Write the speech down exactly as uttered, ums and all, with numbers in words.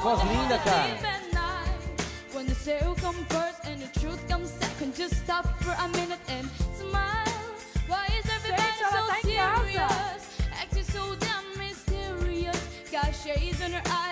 voz linda, cara. When the sale comes first and the truth comes second, just stop for a minute and smile. Why is everybody so serious? Acting so damn mysterious. Got shades in her eyes.